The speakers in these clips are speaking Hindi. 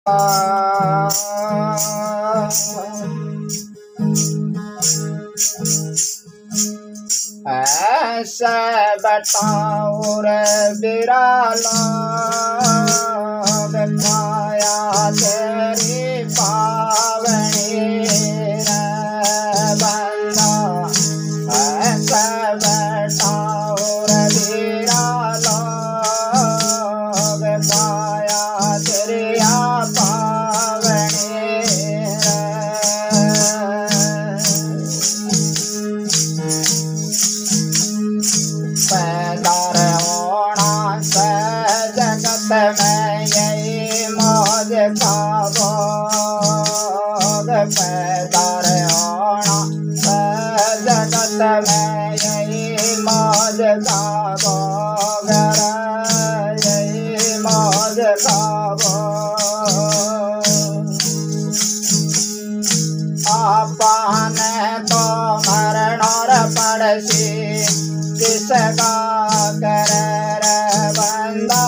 ऐसे बताओ रे बिरालो काया तेरी पावनी रे बंदा। ऐसे बताओ रे बिरालो काया तेरी पावनी रे। पैदार होना से जगत में यही मौज का भोग। पैदार होना से जगत में यही मौज का भोग, यही मौज का भोग। आपने तो मरण और पड़सी किसका करे रे बंदा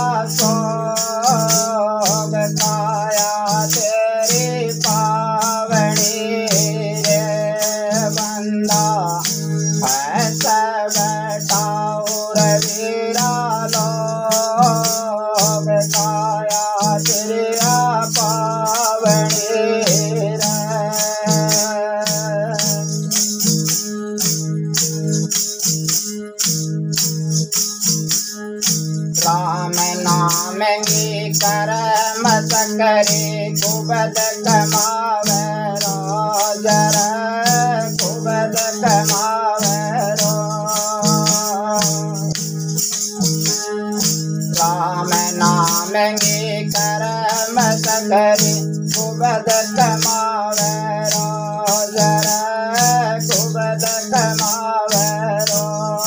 सोग। काया तेरी पावनी रे बंदा। ऐसे बैठाओ रे बिरालो काया तेरी पावनी रे। राम नाम की करम सकरी कुबद कमावे रोज रे कुबद कमावे रो। राम नाम की करम सकरी कुबद कमावे रोज रे कुबद कमावे रो।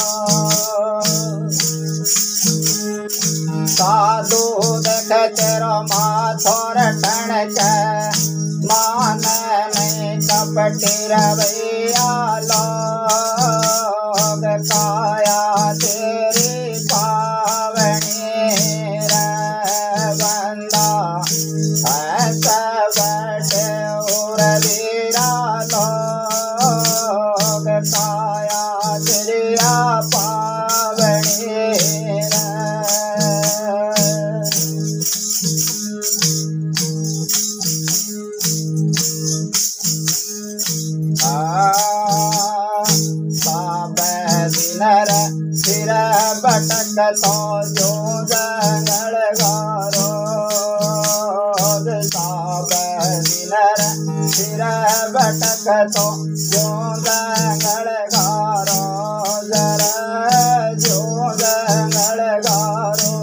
साधु देख तेरो माथोर टण के मान नहीं कपटी रवैया लोग। काया तेरी पावनी रे बंदा। ऐसे बैठे उर बिरालो काया तेरी पावनी रे। सिर बटक तो जो जंगल गारो। सिर बटक तो जो जंगल गारो जरा जो जंगल गारो।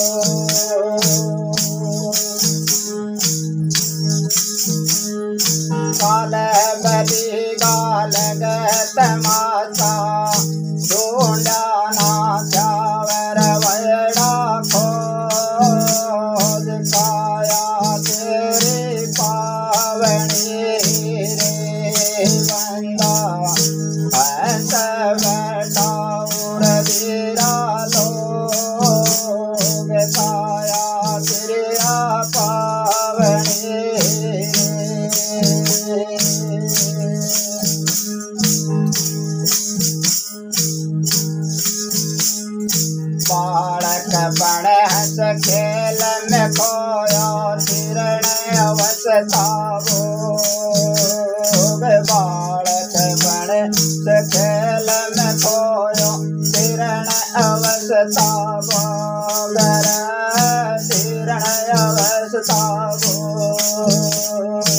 काल बली गाल गत माता ढूंढा ना चावर वैड़ा खोज। काया तेरी पावनी रे बंदा। ऐसे बैठाओ रे बिरालो काया तेरी पावनी रे। बालक बड़े हंस खेल में खोया तिरण अवस्था भोग। बालक बड़े खेल में खोया तिरण अवस्था भोग तिरण अवस्था भोग।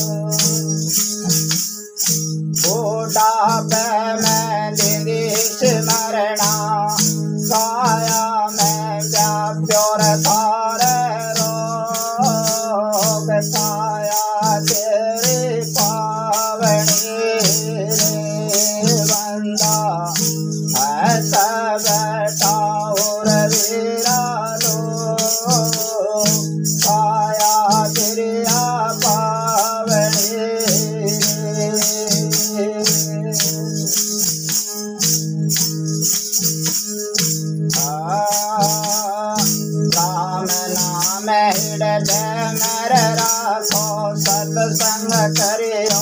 बूढ़ापे में दीदी स्मरणा काया में व्याप्योर थारे रोग। काया तेरी पावनी रे बंदा। ऐसा बैठाओ रे बिरालो काया तेरी सत्संग करियो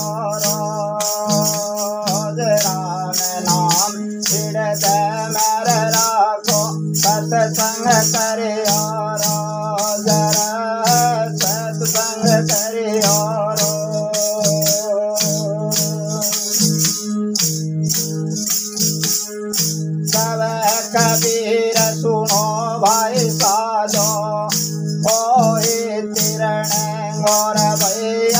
रोज राम नाम हृदय में राखो सत्संग करियो रोज सत्संग करियो कबीर सुनो भाई साधो होए तिरण गौर भई